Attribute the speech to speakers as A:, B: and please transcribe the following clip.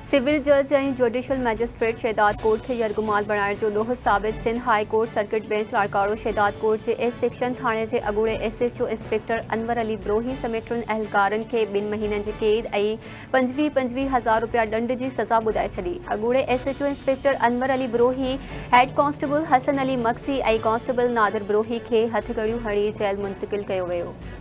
A: Civil जज ऐं judicial magistrate Shahdad court खे यरगुमाल बणाइण जो ॾोह साबित Sindh high court circuit bench Larkana Shahdadkot जे एस सेक्शन थाणे जे अॻूणे SHO इंस्पेक्टर अनवर अली ब्रोही समेत 3 अहलकारनि खे 2 महीननि जी क़ैद ऐं 25,000 रुपया ॾंड जी सज़ा ॿुधाए छॾी। अॻूणे SHO inspector Anwar Ali Brohi head constable Hasan Ali Maksi ऐं कांस्टेबल नादिर ब्रोही खे हथकड़ियूं हणी जेल मुंतक़िल कयो वियो।